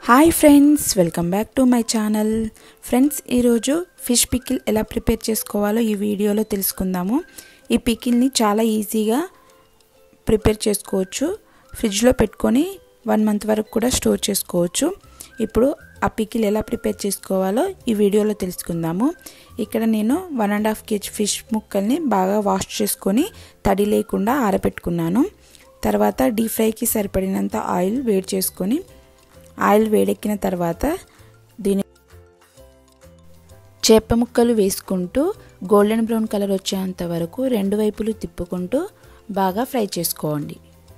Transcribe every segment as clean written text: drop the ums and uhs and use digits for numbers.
Hi friends, welcome back to my channel. Friends, ఈరోజు fish pickle ఎలా prepare చేసుకోవాలో ఈ వీడియోలో తెలుసుకుందాము. ఈ పికిల్ని చాలా ఈజీగా ప్రిపేర్ చేసుకోవచ్చు. ఫ్రిడ్జ్లో పెట్టుకొని 1 మంత్ వరకు కూడా స్టోర్ చేసుకోవచ్చు. ఇప్పుడు ఆ పికిల్ ఎలా ప్రిపేర్ చేసుకోవాలో ఈ వీడియోలో తెలుసుకుందాము. ఇక్కడ నేను 1.5 kg ఫిష్ ముక్కల్ని బాగా వాష్ చేసుకొని తడి లేకుండా ఆరబెట్టుకున్నాను. తర్వాత డీప్ ఫ్రైకి సరిపడినంత ఆయిల్ వేడి చేసుకొని ఆయిల్ వేడెక్కిన తర్వాత చేప ముక్కలు వేసుకుంటూ గోల్డెన్ బ్రౌన్ కలర్ వచ్చేంత వరకు 2 వైపులు తిప్పుకుంటూ బాగా ఫ్రై చేసుకోండి.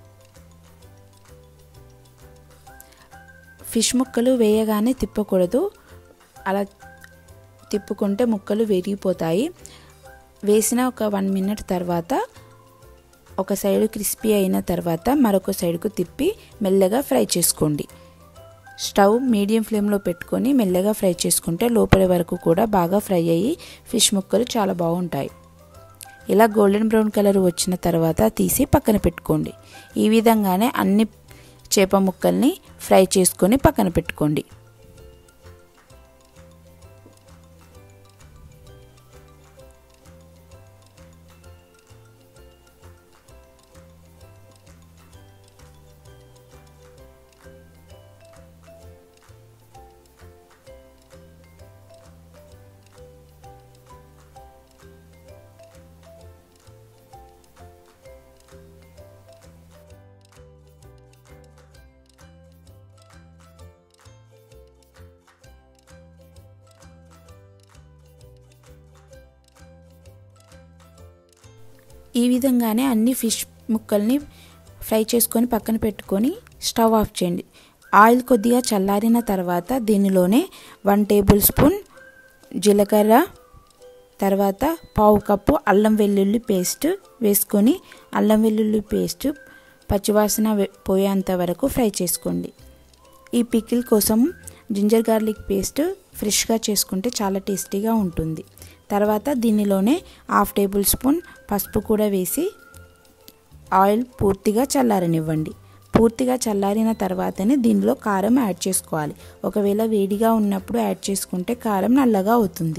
ఫిష్ ముక్కలు వేయగానే తిప్పకూడదు, అలా తిప్పుకుంటే ముక్కలు విరిగిపోతాయి. వేసిన ఒక 1 minute తర్వాత ఒక సైడ్ క్రిస్పీ అయిన తర్వాత మరొక సైడ్కు తిప్పి మెల్లగా ఫ్రై చేసుకోండి. స్టవ్ మీడియం ఫ్లేమ్లో పెట్టుకొని మెల్లగా ఫ్రై చేసుకుంటే లోపలి వరకు కూడా బాగా ఫ్రై అయ్యి ఫిష్ ముక్కలు చాలా బాగుంటాయి. ఇలా గోల్డెన్ బ్రౌన్ కలర్ వచ్చిన తర్వాత తీసి పక్కన పెట్టుకోండి. ఈ విధంగానే అన్ని చేప ముక్కల్ని ఫ్రై చేసుకొని పక్కన పెట్టుకోండి. ఈ విధంగానే అన్ని ఫిష్ ముక్కల్ని ఫ్రై చేసుకొని పక్కన పెట్టుకొని స్టవ్ ఆఫ్ చేయండి. ఆయిల్ కొద్దిగా చల్లారిన తర్వాత దీనిలోనే 1 టేబుల్ స్పూన్ జీలకర్ర, తర్వాత 1/2 కప్పు అల్లం వెల్లుల్లి పేస్ట్ వేసుకొని అల్లం వెల్లుల్లి పేస్ట్ పచ్చివాసన పోయేంత వరకు ఫ్రై చేసుకోండి. ఈ పికిల్ కోసం జింజర్ గార్లిక్ పేస్ట్ ఫ్రెష్గా చేసుకుంటే చాలా టేస్టీగా ఉంటుంది. తర్వాత దీనిలోనే 1/2 టేబుల్ స్పూన్ పసుపు కూడా వేసి ఆయిల్ పూర్తిగా చల్లారనివ్వండి. పూర్తిగా చల్లారిన తర్వాతనే దీనిలో కారం యాడ్ చేసుకోవాలి. ఒకవేళ వేడిగా ఉన్నప్పుడు యాడ్ చేసుకుంటే కారం నల్లగా అవుతుంది.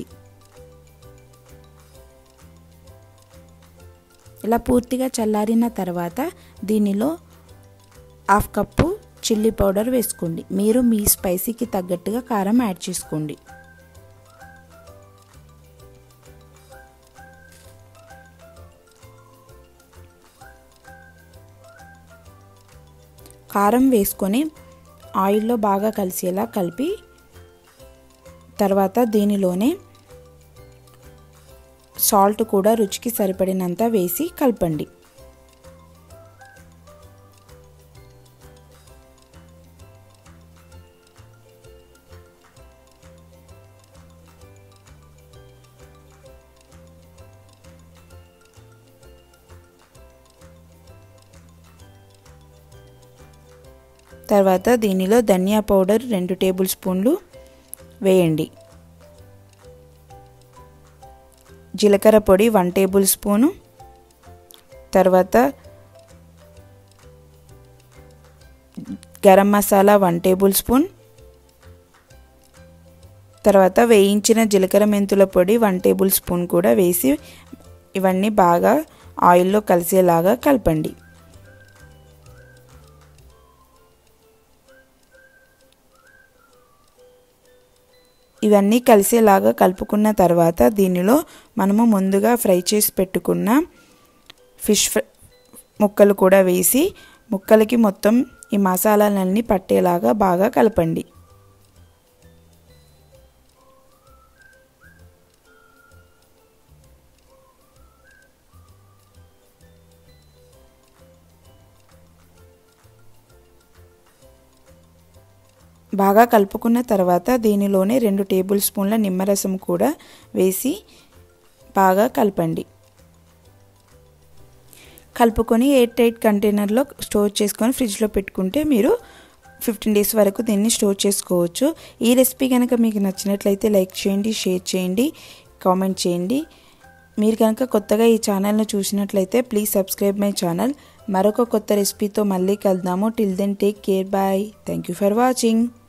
ఇలా పూర్తిగా చల్లారిన తర్వాత దీనిలో 1/2 కప్పు చిల్లీ పౌడర్ వేసుకోండి. మీరు మీ స్పైసీకి తగ్గట్టుగా కారం యాడ్ చేసుకోండి. కారం వేసుకొని ఆయిల్లో బాగా కలిసేలా కలిపి తర్వాత దీనిలోనే సాల్ట్ కూడా రుచికి సరిపడినంత వేసి కలపండి. తర్వాత దీనిలో ధనియా పౌడర్ 2 టేబుల్ స్పూన్లు వేయండి. జీలకర్ర పొడి 1 టేబుల్ స్పూను, తర్వాత గరం మసాలా 1 టేబుల్ స్పూన్, తర్వాత వేయించిన జీలకర్ర మెంతుల పొడి 1 టేబుల్ స్పూన్ కూడా వేసి ఇవన్నీ బాగా ఆయిల్లో కలిసేలాగా కలపండి. ఇవన్నీ కలిసేలాగా కలుపుకున్న తర్వాత దీనిలో మనము ముందుగా ఫ్రై చేసి పెట్టుకున్న ఫిష్ ముక్కలు కూడా వేసి ముక్కలకి మొత్తం ఈ మసాలాలన్నీ పట్టేలాగా బాగా కలపండి. బాగా కలుపుకున్న తర్వాత దీనిలోనే 2 టేబుల్ స్పూన్ల నిమ్మరసం కూడా వేసి బాగా కలపండి. కలుపుకొని ఎయిర్ టైట్ కంటైనర్లో స్టోర్ చేసుకొని ఫ్రిడ్జ్లో పెట్టుకుంటే మీరు 15 days వరకు దీన్ని స్టోర్ చేసుకోవచ్చు. ఈ రెసిపీ కనుక మీకు నచ్చినట్లయితే లైక్ చేయండి, షేర్ చేయండి, కామెంట్ చేయండి. మీరు కనుక కొత్తగా ఈ ఛానల్ను చూసినట్లయితే ప్లీజ్ సబ్స్క్రైబ్ మై ఛానల్. మరొక కొత్త రెసిపీతో మళ్ళీ కలుద్దాము. Till then take care, bye. Thank you for watching.